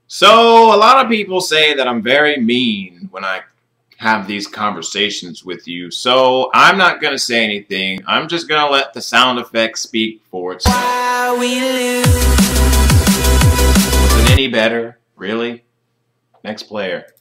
So, a lot of people say that I'm very mean when I have these conversations with you, so I'm not going to say anything. I'm just going to let the sound effects speak for itself. Wasn't any better, really? Next player.